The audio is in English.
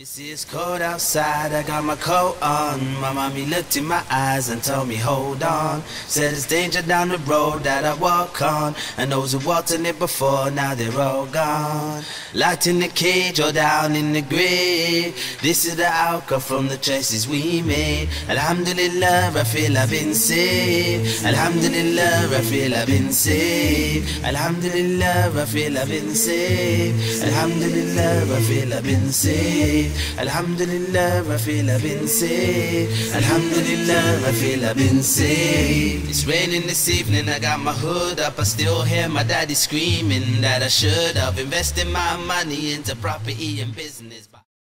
See it's cold outside, I got my coat on. My mommy looked in my eyes and told me hold on. Said it's danger down the road that I walk on, and those who walked in it before, now they're all gone. Locked in the cage or down in the grave. This is the outcome from the choices we made. Alhamdulillah, I feel I've been saved. Alhamdulillah, I feel I've been saved. Alhamdulillah, I feel I've been saved. Alhamdulillah, I feel I've been saved. Alhamdulillah, I feel I've been saved. Alhamdulillah, I feel I've been saved. It's raining this evening, I got my hood up. I still hear my daddy screaming that I should have invested my money into property and business.